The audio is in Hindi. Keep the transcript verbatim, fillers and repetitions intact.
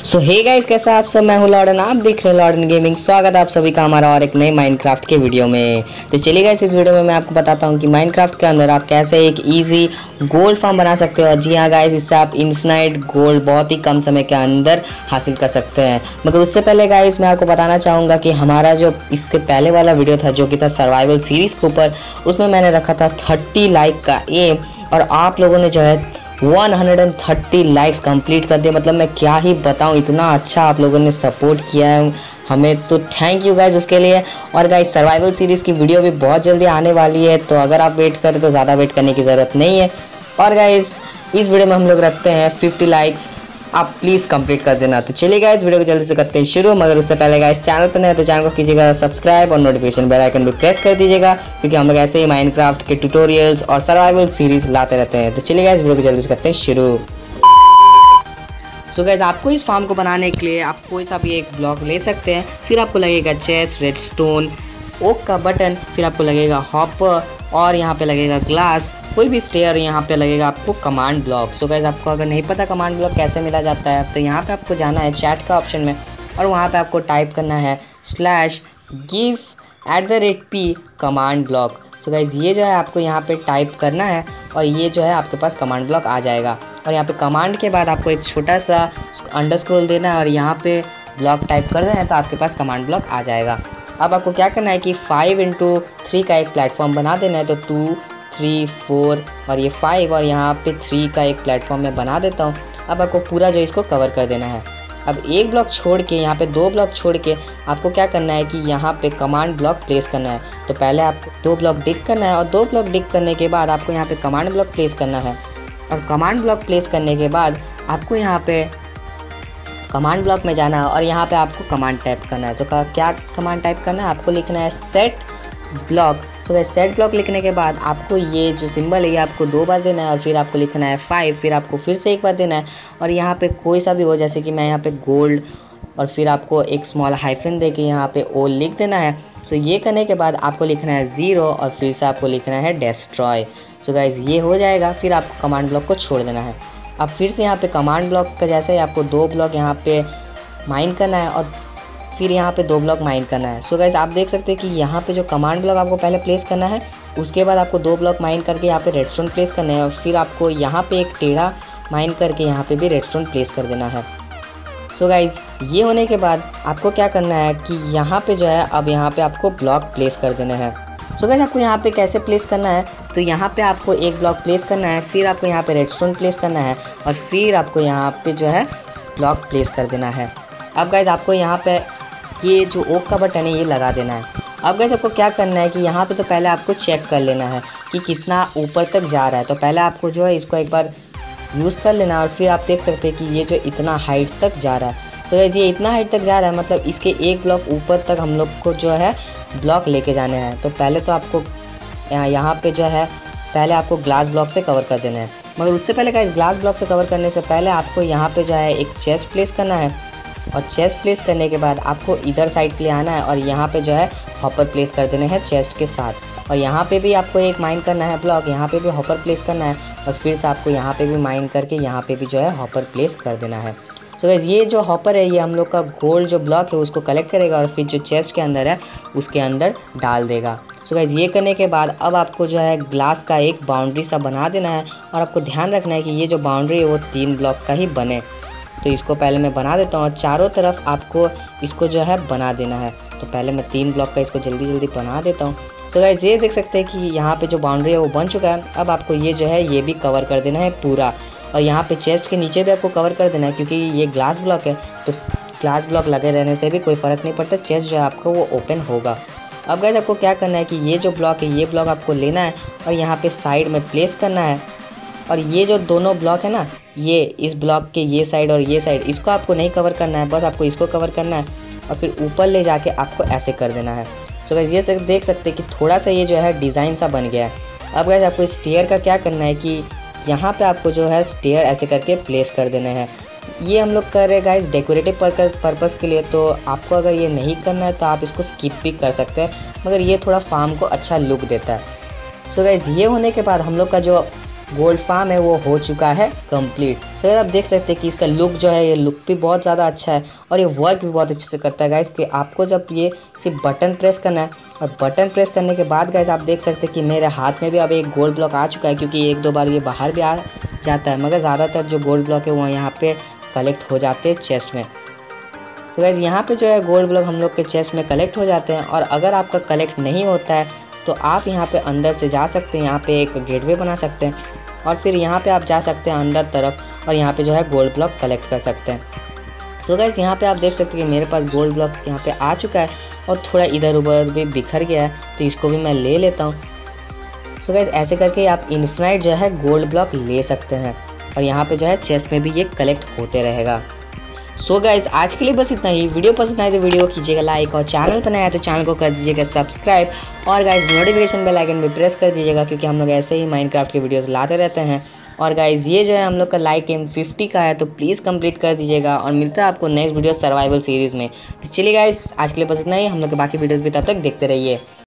सो हे गाइस, कैसा आप सब। मैं हूं लॉर्डन, आप देख रहे हैं लॉर्डन गेमिंग। स्वागत है आप सभी का हमारा और एक नए माइनक्राफ्ट के वीडियो में। तो चलिए गाइस, इस वीडियो में मैं आपको बताता हूं कि माइनक्राफ्ट के अंदर आप कैसे एक इजी गोल्ड फार्म बना सकते हो। जी हाँ गाइस, इससे आप इन्फिनाइट गोल्ड बहुत ही कम समय के अंदर हासिल कर सकते हैं। मगर उससे पहले गाइस, मैं आपको बताना चाहूँगा कि हमारा जो इसके पहले वाला वीडियो था, जो कि था सर्वाइवल सीरीज़ के ऊपर, उसमें मैंने रखा था थर्टी लाइक का एम, और आप लोगों ने जो है एक सौ तीस लाइक्स कंप्लीट कर दिए। मतलब मैं क्या ही बताऊं, इतना अच्छा आप लोगों ने सपोर्ट किया है हमें, तो थैंक यू गाइज उसके लिए। और गाइज, सर्वाइवल सीरीज़ की वीडियो भी बहुत जल्दी आने वाली है, तो अगर आप वेट करें तो ज़्यादा वेट करने की ज़रूरत नहीं है। और गाइज, इस वीडियो में हम लोग रखते हैं पचास लाइक्स, आप प्लीज़ कंप्लीट कर देना। तो चलिए गाइस, वीडियो को जल्दी से करते हैं शुरू। मगर उससे पहले गाइस, चैनल पर नए तो चैनल को कीजिएगा सब्सक्राइब और नोटिफिकेशन बेल आइकन भी प्रेस कर दीजिएगा, क्योंकि हम लोग ऐसे ही माइनक्राफ्ट के ट्यूटोरियल्स और सर्वाइवल सीरीज लाते रहते हैं। तो चलिए गाइस, वीडियो को जल्दी से करते हैं शुरू। सो गाइस, आपको इस फार्म को बनाने के लिए आप कोई सा भी एक ब्लॉक ले सकते हैं। फिर आपको लगेगा चेस्ट, रेडस्टोन, ओक का बटन, फिर आपको लगेगा हॉपर, और यहाँ पे लगेगा ग्लास, कोई भी स्टेयर, यहाँ पे लगेगा आपको कमांड ब्लॉक। सो गाइस, आपको अगर नहीं पता कमांड ब्लॉक कैसे मिला जाता है, तो यहाँ पे आपको जाना है चैट का ऑप्शन में, और वहाँ पे आपको टाइप करना है slash give at the rate P command block. So guys, ये जो है आपको यहाँ पे टाइप करना है, और ये जो है आपके पास कमांड ब्लॉक आ जाएगा। और यहाँ पे कमांड के बाद आपको एक छोटा सा अंडरस्क्रोल देना है, और यहाँ पे ब्लॉक टाइप कर देना है, तो आपके पास कमांड ब्लॉक आ जाएगा। अब आपको क्या करना है कि फाइव इंटू थ्री का एक प्लेटफॉर्म बना देना है। तो टू थ्री फोर और ये फाइव, और यहाँ पे थ्री का एक प्लेटफॉर्म मैं बना देता हूँ। अब आपको पूरा जो इसको कवर कर देना है। अब एक ब्लॉक छोड़ के, यहाँ पे दो ब्लॉक छोड़ के आपको क्या करना है कि यहाँ पे कमांड ब्लॉक प्लेस करना है। तो पहले आपको दो ब्लॉक डिक करना है, और दो ब्लॉक डिक करने के बाद आपको यहाँ पे कमांड ब्लॉक प्लेस करना है। और कमांड ब्लॉक प्लेस करने के बाद आपको यहाँ पे कमांड ब्लॉक में जाना है, और यहाँ पे आपको कमांड टाइप करना है। तो क्या कमांड टाइप करना है, आपको लिखना है सेट ब्लॉक। तो सेट ब्लॉक लिखने के बाद आपको ये जो सिंबल है ये आपको दो बार देना है, और फिर आपको लिखना है फाइव, फिर आपको फिर से एक बार देना है, और यहाँ पे कोई सा भी हो, जैसे कि मैं यहाँ पे गोल्ड, और फिर आपको एक स्मॉल हाइफन दे के यहाँ पे ओ लिख देना है। सो ये करने के बाद आपको लिखना है ज़ीरो, और फिर से आपको लिखना है डेस्ट्रॉय। सो गाइज, ये हो जाएगा। फिर आपको कमांड ब्लॉक को छोड़ देना है। अब फिर से यहाँ पे कमांड ब्लॉक का जैसे ही आपको दो ब्लॉक यहाँ पे माइन करना है, और फिर यहाँ पे दो ब्लॉक माइन करना है। सो गाइस, आप देख सकते हैं कि यहाँ पे जो कमांड ब्लॉक आपको पहले प्लेस करना है, उसके बाद आपको दो ब्लॉक माइन करके यहाँ पे रेडस्टोन प्लेस करना है, और फिर आपको यहाँ पे एक टेढ़ा माइन करके यहाँ पे भी रेडस्टोन प्लेस कर देना है। सो गाइस, ये होने के बाद आपको क्या करना है कि यहाँ पे जो है अब यहाँ पे आपको ब्लॉक प्लेस कर देना है। सो गाइस, आपको यहाँ पे कैसे प्लेस करना है, तो यहाँ पे आपको एक ब्लॉक प्लेस करना है, फिर आपको यहाँ पे रेडस्टोन प्लेस करना है, और फिर आपको यहाँ पे जो है ब्लॉक प्लेस कर देना है। अब गाइस, आपको यहाँ पे ये जो ओक का बटन है ये लगा देना है। अब गाइस, आपको क्या करना है कि यहाँ पे तो पहले आपको चेक कर लेना है कि कितना ऊपर तक जा रहा है। तो पहले आपको जो है इसको एक बार यूज़ कर लेना, और फिर आप देख सकते हैं कि ये जो इतना हाइट तक जा रहा है। तो गाइस, ये इतना हाइट तक जा रहा है, मतलब इसके एक ब्लॉक ऊपर तक हम लोग को जो है ब्लॉक लेके जाने हैं। तो पहले तो आपको यहाँ पे जो है पहले आपको ग्लास ब्लॉक से कवर कर देना है। मगर उससे पहले गाइस, ग्लास ब्लॉक से कवर करने से पहले आपको यहाँ पे जो है एक चेस्ट प्लेस करना है, और चेस्ट प्लेस करने के बाद आपको इधर साइड के लिए आना है, और यहाँ पे जो है हॉपर प्लेस कर देने हैं चेस्ट के साथ। और यहाँ पे भी आपको एक माइन करना है ब्लॉक, यहाँ पे भी हॉपर प्लेस करना है, और फिर से आपको यहाँ पे भी माइन करके यहाँ पे भी जो है हॉपर प्लेस कर देना है। सो गाइस, ये जो हॉपर है ये हम लोग का गोल्ड जो ब्लॉक है उसको कलेक्ट करेगा, और फिर जो चेस्ट के अंदर है उसके अंदर डाल देगा। सो गाइस, ये करने के बाद अब आपको जो है ग्लास का एक बाउंड्री सा बना देना है, और आपको ध्यान रखना है कि ये जो बाउंड्री है वो तीन ब्लॉक का ही बने। तो इसको पहले मैं बना देता हूँ, और चारों तरफ आपको इसको जो है बना देना है। तो पहले मैं तीन ब्लॉक का इसको जल्दी जल्दी बना देता हूँ। सो गाइस, ये देख सकते हैं कि यहाँ पे जो बाउंड्री है वो बन चुका है। अब आपको ये जो है ये भी कवर कर देना है पूरा, और यहाँ पे चेस्ट के नीचे भी आपको कवर कर देना है, क्योंकि ये ग्लास ब्लॉक है, तो ग्लास ब्लॉक लगे रहने से भी कोई फ़र्क नहीं पड़ता, चेस्ट जो है आपको वो ओपन होगा। अब गाइस, आपको क्या करना है कि ये जो ब्लॉक है ये ब्लॉक आपको लेना है, और यहाँ पे साइड में प्लेस करना है। और ये जो दोनों ब्लॉक है ना, ये इस ब्लॉक के ये साइड और ये साइड, इसको आपको नहीं कवर करना है, बस आपको इसको कवर करना है, और फिर ऊपर ले जाके आपको ऐसे कर देना है। तो गाइस, ये देख सकते हैं कि थोड़ा सा ये जो है डिज़ाइन सा बन गया है। अब गाइस, आपको स्टेयर का क्या करना है कि यहाँ पे आपको जो है स्टेयर ऐसे करके प्लेस कर देने हैं। ये हम लोग कर रहे हैं गाइस डेकोरेटिव पर्पज़ के लिए, तो आपको अगर ये नहीं करना है तो आप इसको स्किप भी कर सकते हैं, मगर ये थोड़ा फार्म को अच्छा लुक देता है। सो गाइस, ये होने के बाद हम लोग का जो गोल्ड फार्म है वो हो चुका है कंप्लीट। तो आप देख सकते हैं कि इसका लुक जो है, ये लुक भी बहुत ज़्यादा अच्छा है और ये वर्क भी बहुत अच्छे से करता है गाइस। कि आपको जब ये सिर्फ बटन प्रेस करना है और बटन प्रेस करने के बाद गाइस आप देख सकते हैं कि मेरे हाथ में भी अब एक गोल्ड ब्लॉक आ चुका है, क्योंकि एक दो बार ये बाहर भी आ जाता है, मगर ज़्यादातर जो गोल्ड ब्लॉक है वो यहाँ पे कलेक्ट हो जाते हैं चेस्ट में। तो गाइस यहाँ पे जो है गोल्ड ब्लॉक हम लोग के चेस्ट में कलेक्ट हो जाते हैं। और अगर आपका कलेक्ट नहीं होता है तो आप यहाँ पे अंदर से जा सकते हैं, यहाँ पे एक गेटवे बना सकते हैं और फिर यहाँ पे आप जा सकते हैं अंदर तरफ और यहाँ पे जो है गोल्ड ब्लॉक कलेक्ट कर सकते हैं। सो गाइस यहाँ पे आप देख सकते हैं कि मेरे पास गोल्ड ब्लॉक यहाँ पे आ चुका है और थोड़ा इधर उधर भी बिखर गया है, तो इसको भी मैं ले लेता हूँ। सो गाइस ऐसे करके आप इन्फिनाइट जो है गोल्ड ब्लॉक ले सकते हैं और यहाँ पे जो है चेस्ट में भी ये कलेक्ट होते रहेगा। सो so गाइस आज के लिए बस इतना ही। वीडियो पसंद आए तो वीडियो को कीजिएगा लाइक और चैनल पर नया है तो चैनल को कर दीजिएगा सब्सक्राइब और गाइस नोटिफिकेशन बेल आइकन भी प्रेस कर दीजिएगा, क्योंकि हम लोग ऐसे ही माइनक्राफ्ट के वीडियोस लाते रहते हैं। और गाइस ये जो है हम लोग का लाइक एम फिफ्टी का है, तो प्लीज़ कंप्लीट कर दीजिएगा और मिलता है आपको नेक्स्ट वीडियो सर्वाइवल सीरीज़ में। तो चलिए गाइस आज के लिए बस इतना ही, हम लोग के बाकी वीडियोज़ भी तब तक देखते रहिए।